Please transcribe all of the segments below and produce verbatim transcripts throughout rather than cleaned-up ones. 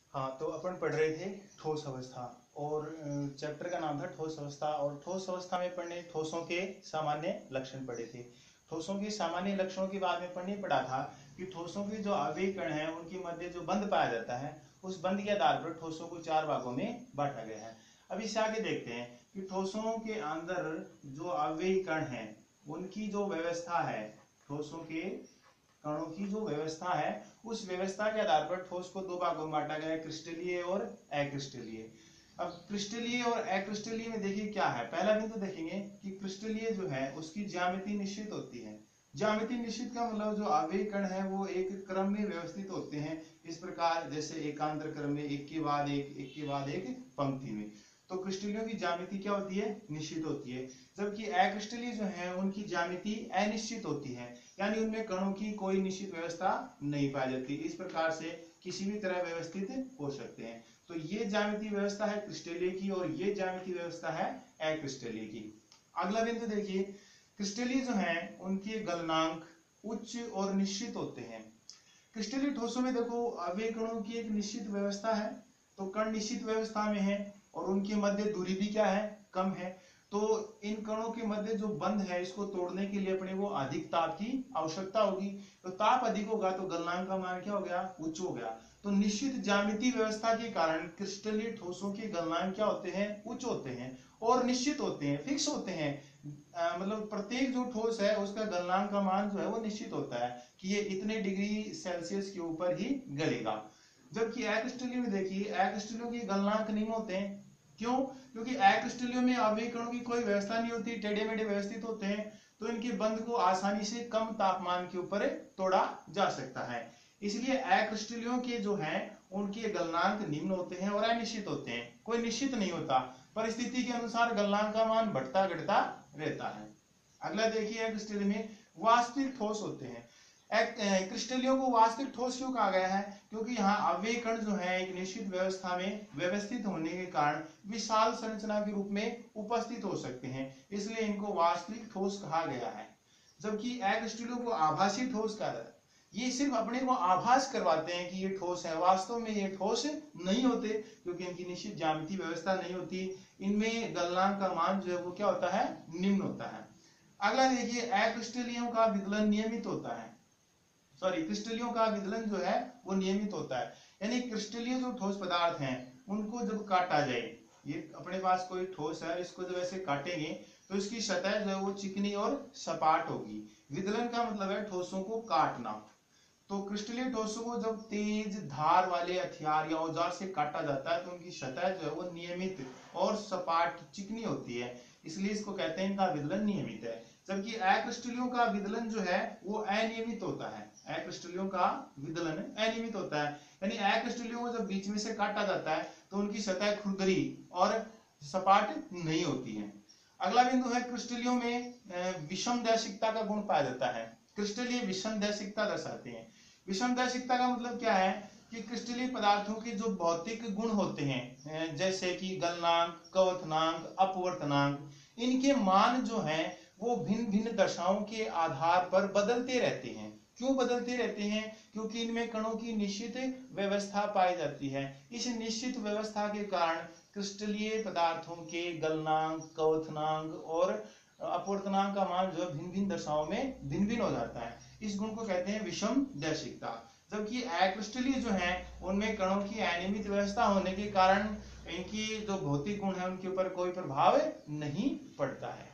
हाँ, तो अपन पढ़ रहे थे ठोस अवस्था और चैप्टर का नाम था ठोस अवस्था। और ठोस अवस्था में पढ़ने ठोसों के सामान्य लक्षण पढ़े थे। ठोसों के सामान्य लक्षणों के बाद में पढ़ने पड़ा था कि ठोसों के जो आवेग कण हैं उनके मध्य जो बंध पाया जाता है, उस बंध के आधार पर ठोसों को चार भागों में बांटा गया है। अब इससे आगे देखते हैं कि ठोसों के अंदर जो आवेग कण हैं उनकी जो व्यवस्था है, ठोसों के कणों की जो व्यवस्था है, उस व्यवस्था के आधार पर ठोस को दो भागों में बांटा गया है, क्रिस्टलीय और अक्रिस्टलीय। अब क्रिस्टलीय और अक्रिस्टलीय में देखिए क्या है। पहला बिंदु तो देखेंगे कि क्रिस्टलीय जो है उसकी ज्यामिति निश्चित होती है। ज्यामिति निश्चित का मतलब जो आवेग कण है वो एक क्रम में व्यवस्थित होते हैं, इस प्रकार जैसे एकांतर क्रम में एक के बाद एक एक के बाद एक पंक्ति में। तो क्रिस्टलियों की ज्यामिति क्या होती है? निश्चित होती है। जबकि अक्रिस्टलीय जो है उनकी ज्यामिति अनिश्चित होती है, यानी उनमें कणों की कोई निश्चित व्यवस्था नहीं पाई जाती। इस प्रकार से किसी भी तरह व्यवस्थित हो सकते हैं। तो ये ज्यामिति व्यवस्था है क्रिस्टलीय की और ये ज्यामिति व्यवस्था है अक्रिस्टलीय की। अगला बिंदु देखिए, क्रिस्टलीय जो है उनके गलनांक उच्च और निश्चित होते हैं। क्रिस्टलीय ठोसों में देखो आवेग कणों की एक निश्चित व्यवस्था है, तो कण निश्चित व्यवस्था में है और उनके मध्य दूरी भी क्या है? कम है। तो इन कणों के मध्य जो बंध है इसको तोड़ने के लिए अपने को अधिक ताप की आवश्यकता होगी। तो ताप अधिक होगा तो गलनांक का मान क्या हो गया? उच्च हो गया। तो निश्चित ज्यामिति व्यवस्था के कारण क्रिस्टलीय ठोसों के गलनांक क्या होते हैं? उच्च होते हैं और निश्चित होते हैं, फिक्स होते हैं। आ, मतलब प्रत्येक जो ठोस है उसका गलनांक का मान जो है वो निश्चित होता है कि ये इतने डिग्री सेल्सियस के ऊपर ही गलेगा। जबकि अक्रिस्टलीय में देखिए अक्रिस्टलीयों के गलनांक निम्न होते हैं। क्यों? क्योंकि अक्रिस्टलीयों में आवेग कणों की कोई व्यवस्था नहीं होती, टेढ़े मेढ़े व्यवस्थित होते हैं, तो इनके बंध को आसानी से कम तापमान के ऊपर तोड़ा जा सकता है। इसलिए अक्रिस्टलीयों के जो हैं उनके गलनांक निम्न होते हैं और अनिश्चित होते हैं, कोई निश्चित नहीं होता। परिस्थिति के अनुसार गलनांक का मान बढ़ता घटता रहता है। अगला देखिए, अक्रिस्टलीय में वास्तविक ठोस होते हैं। क्रिस्टलियों को वास्तविक ठोस क्यों कहा गया है? क्योंकि यहाँ आवेग कण जो है एक निश्चित व्यवस्था में व्यवस्थित होने के कारण विशाल संरचना के रूप में उपस्थित हो सकते हैं, इसलिए इनको वास्तविक ठोस कहा गया है। जबकि अक्रिस्टलियों को आभासी ठोस कहा जाता है। ये सिर्फ अपने को आभास करवाते हैं कि ये ठोस है, वास्तव में ये ठोस नहीं होते, क्योंकि इनकी निश्चित ज्यामिति व्यवस्था नहीं होती। इनमें गलनांक का मान जो है वो क्या होता है? निम्न होता है। अगला देखिए, अक्रिस्टलियों का विदलन नियमित होता है। सॉरी क्रिस्टलियों का विदलन जो है वो नियमित होता है, यानी क्रिस्टलीय जो ठोस पदार्थ हैं उनको जब काटा जाए, ये अपने पास कोई ठोस है, इसको जब ऐसे काटेंगे तो इसकी सतह जो है वो चिकनी और सपाट होगी। विदलन का मतलब है ठोसों को काटना। तो क्रिस्टलीय ठोसों को जब तेज धार वाले हथियार या औजार से काटा जाता है तो उनकी सतह जो है वो नियमित और सपाट चिकनी होती है, इसलिए इसको कहते हैं इनका विदलन नियमित है। जबकि अक्रिस्टलियों का विदलन जो है वो अनियमित होता है। अक्रिस्टलियों का विदलन अनियमित होता है, यानी अक्रिस्टलियों को जब बीच में से काटा जाता है तो उनकी सतह खुरदरी और सपाट नहीं होती है। अगला बिंदु है, क्रिस्टलियों में विषम दैशिकता का गुण पाया जाता है। क्रिस्टलीय विषम दैशिकता दर्शाते हैं। विषम दैशिकता का मतलब क्या है कि क्रिस्टलीय पदार्थों के जो भौतिक गुण होते हैं, जैसे कि गलनांक, क्वथनांक, अपवर्तनांक, इनके मान जो हैं वो भिन्न भिन्न दशाओं के आधार पर बदलते रहते हैं। क्यों बदलते रहते हैं? क्योंकि इनमें कणों की निश्चित व्यवस्था पाई जाती है। इस निश्चित व्यवस्था के कारण क्रिस्टलीय पदार्थों के गलनांक, क्वथनांक और अपवर्तनांक का मान जो है भिन्न भिन्न दशाओं में भिन्न भिन्न हो जाता है। इस गुण को कहते हैं विषम दैशिकता। जबकि अक्रिस्टलीय जो है उनमें कणों की अनियमित व्यवस्था होने के कारण इनकी जो भौतिक गुण है उनके ऊपर कोई प्रभाव नहीं पड़ता है।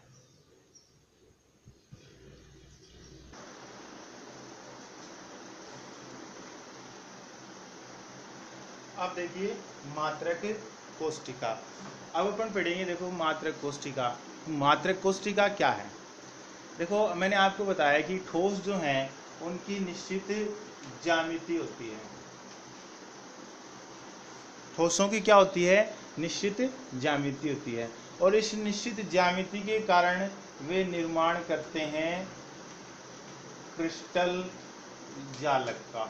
अब देखिए मात्रक कोष्ठिका। अब अपन पढ़ेंगे, देखो मात्रक कोष्ठिका। मात्रक कोष्ठिका क्या है? देखो मैंने आपको बताया कि ठोस जो हैं उनकी निश्चित ज्यामिति होती है। ठोसों की क्या होती है? निश्चित ज्यामिति होती है, और इस निश्चित ज्यामिति के कारण वे निर्माण करते हैं क्रिस्टल जालक का।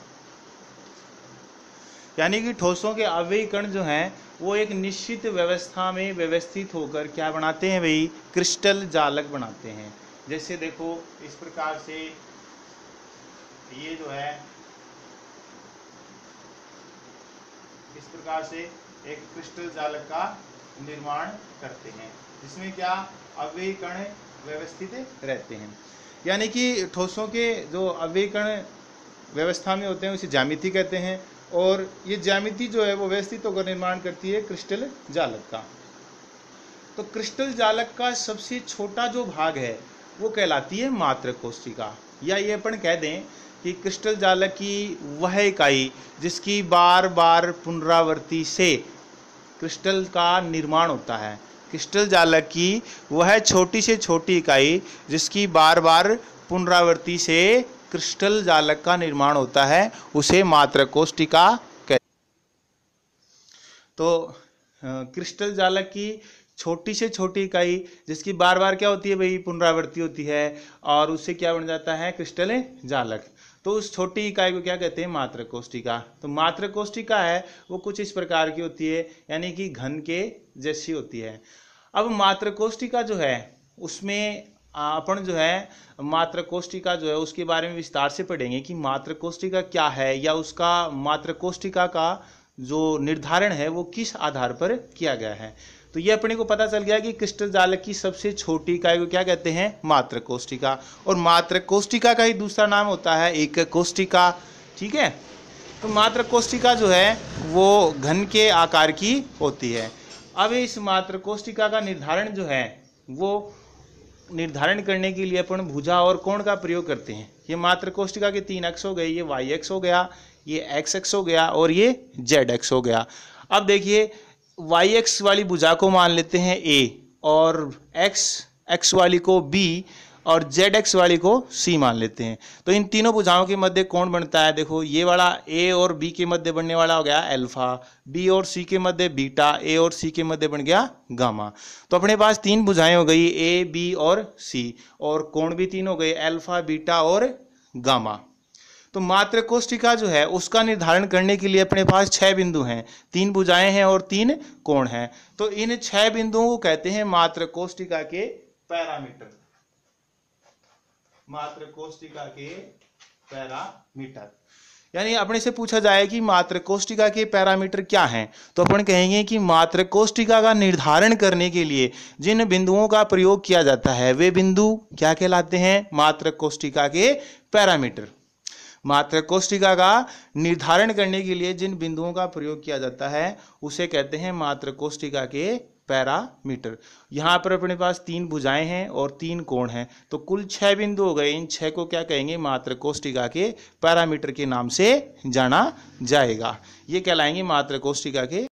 यानी कि ठोसों के आवेग कण जो हैं वो एक निश्चित व्यवस्था में व्यवस्थित होकर क्या बनाते हैं भाई? क्रिस्टल जालक बनाते हैं। जैसे देखो इस प्रकार से ये जो है इस प्रकार से एक क्रिस्टल जालक का निर्माण करते हैं, जिसमें क्या अवयवी कण व्यवस्थित रहते हैं। यानी कि ठोसों के जो अवयवी कण व्यवस्था में होते हैं उसे ज्यामिति कहते हैं, और ये ज्यामिति जो है वो व्यवस्थित होकर निर्माण करती है क्रिस्टल जालक का। तो क्रिस्टल जालक का सबसे छोटा जो भाग है वो कहलाती है मात्र कोशिका, या ये अपन कह दें कि क्रिस्टल जालक की वह इकाई जिसकी बार बार पुनरावृत्ति से क्रिस्टल का निर्माण होता है। क्रिस्टल जालक की वह छोटी से छोटी इकाई जिसकी बार बार पुनरावृत्ति से क्रिस्टल जालक का निर्माण होता है उसे मात्र कोशिका कहते। तो क्रिस्टल जालक की छोटी से छोटी इकाई जिसकी बार बार क्या होती है भाई, पुनरावृत्ति होती है, और उससे क्या बन जाता है क्रिस्टल जालक। तो उस छोटी इकाई को क्या कहते हैं, मात्र कोशिका। तो मात्र कोशिका है वो कुछ इस प्रकार की होती है, यानी कि घन के जैसी होती है। अब मात्र कोशिका जो है उसमें अपन जो है मात्र कोशिका जो है उसके बारे में विस्तार से पढ़ेंगे कि मात्र कोशिका क्या है, या उसका मात्र कोशिका का जो निर्धारण है वो किस आधार पर किया गया है। तो ये अपने को पता चल गया कि क्रिस्टल जालक की सबसे छोटी इकाई को क्या कहते हैं, मात्र कोशिका। और मात्र कोशिका का ही दूसरा नाम होता है एक कोशिका। ठीक है, तो मात्र कोशिका जो है वो घन के आकार की होती है। अब इस मात्र कोशिका का निर्धारण जो है वो निर्धारण करने के लिए अपन भुजा और कोण का प्रयोग करते हैं। ये मात्र कोशिका के तीन अक्ष हो गए, ये वाई एक्स हो गया, ये एक्स एक्स हो गया, और ये जेड एक्स हो गया। अब देखिए वाई एक्स वाली भुजा को मान लेते हैं ए, और एक्स एक्स वाली को बी, और जेड एक्स वाली को सी मान लेते हैं। तो इन तीनों भुजाओं के मध्य कोण बनता है, देखो ये वाला ए और बी के मध्य बनने वाला हो गया अल्फा, बी और सी के मध्य बीटा, ए और सी के मध्य बन गया गामा। तो अपने पास तीन भुजाएं हो गई, ए बी और सी, और कोण भी तीन हो गए, अल्फा बीटा और गामा। तो मात्र कोशिका जो है उसका निर्धारण करने के लिए अपने पास छह बिंदु हैं, तीन भुजाएं हैं और तीन कोण हैं। तो इन छह बिंदुओं को कहते हैं मात्र कोशिका के पैरामीटर। मात्र कोशिका के पैरामीटर, यानी अपने से पूछा जाए कि मात्र कोशिका के पैरामीटर क्या हैं, तो अपन कहेंगे कि मात्र कोशिका का निर्धारण करने के लिए जिन बिंदुओं का प्रयोग किया जाता है वे बिंदु क्या कहलाते हैं, मात्र कोशिका के पैरामीटर। मात्र कोशिका का निर्धारण करने के लिए जिन बिंदुओं का प्रयोग किया जाता है उसे कहते हैं मात्र कोशिका के पैरामीटर। यहाँ पर अपने पास तीन भुजाएं हैं और तीन कोण हैं, तो कुल छह बिंदु हो गए। इन छह को क्या कहेंगे, मात्र कोशिका के पैरामीटर के नाम से जाना जाएगा। ये कहलाएंगे मात्र कोशिका के